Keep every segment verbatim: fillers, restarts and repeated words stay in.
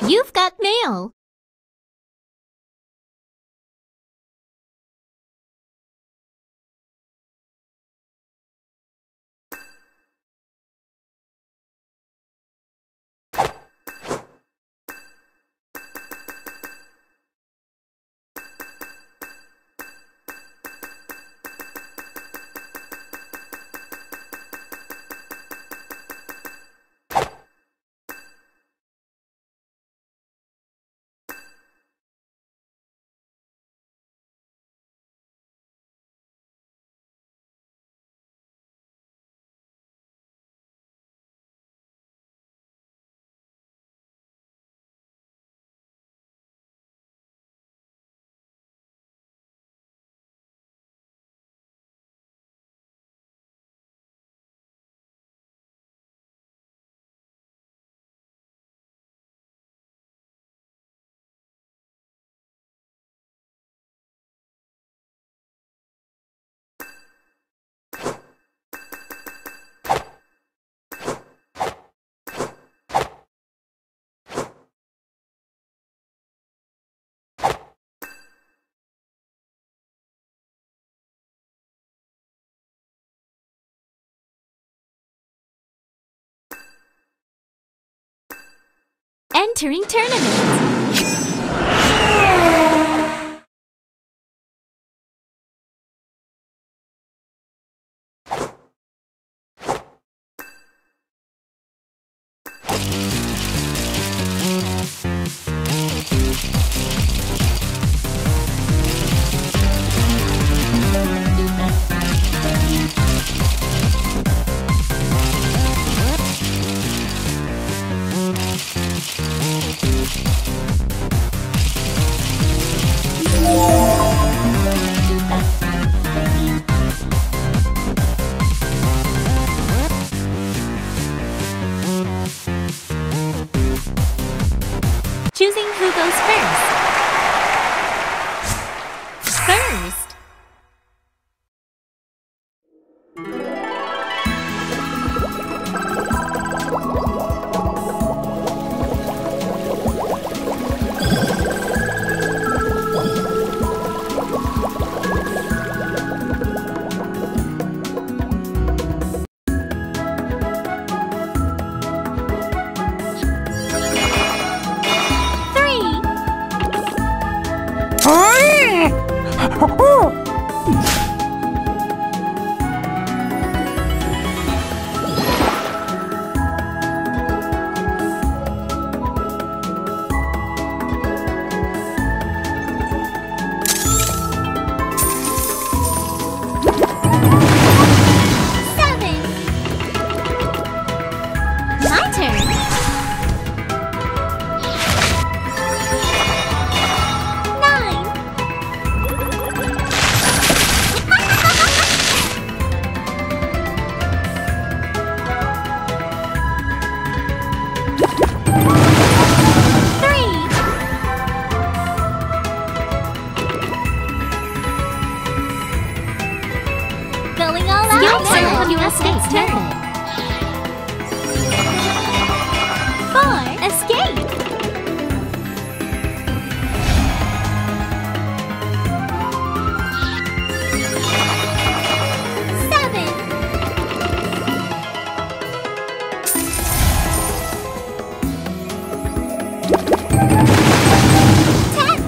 You've got mail. Entering tournament. Choosing who goes first. First. State's turn. Four, escape. Seven. Ten.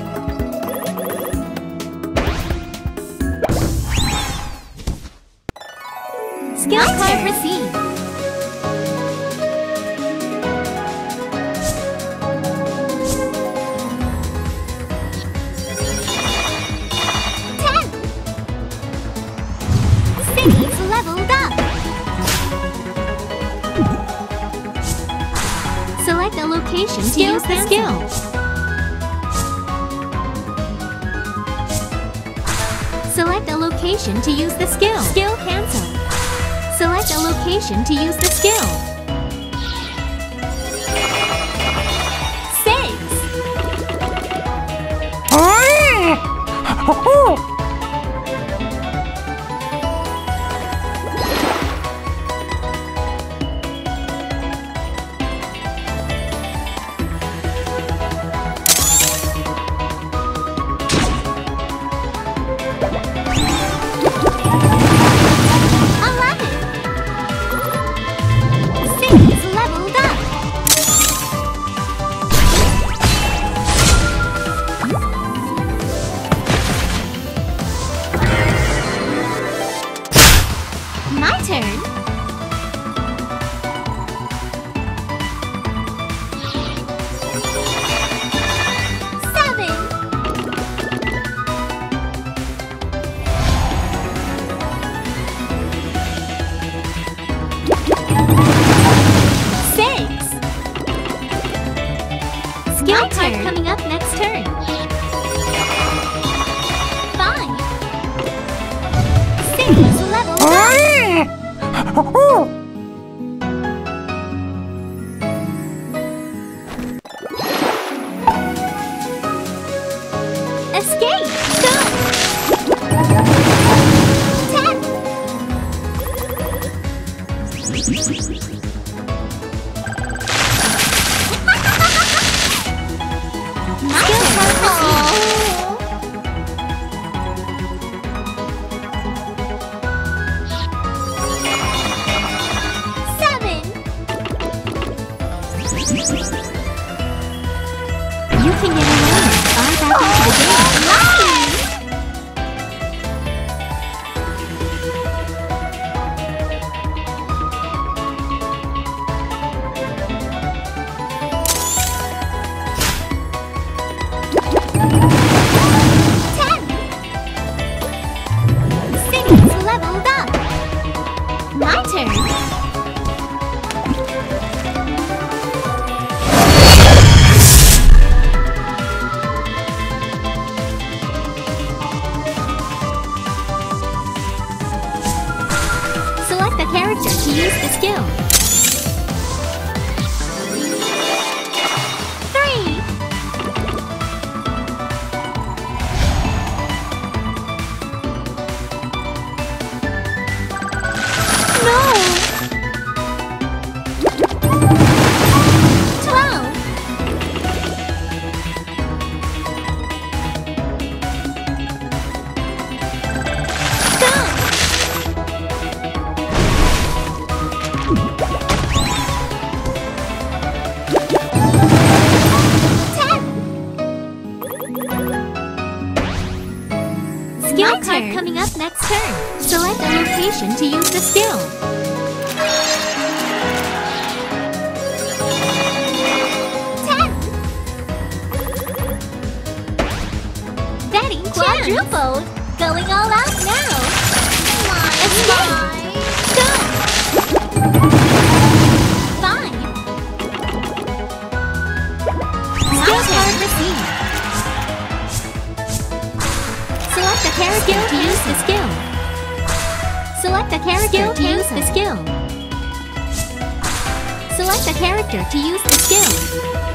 Skill card received. Ten. Six leveled up. Select a location to use the skill. Select a location to use the skill. Skill cancel. Select a location to use the skill. Six. My turn. Skill card coming up next turn. Five. Six. Level up. Escape. Go. Ten. You can get away and fly back into the game. Ten. City's leveled up. My turn. Select the character to use the skill. Three. No. Twelve. Go. Skill card coming up next turn. Select a location to use the skill. Ten. Betting quadrupled. Going all out now. Escape. Go. Five. Skill card received. Select the character to use the skill. Select the character to use the skill. Select the character to use the skill.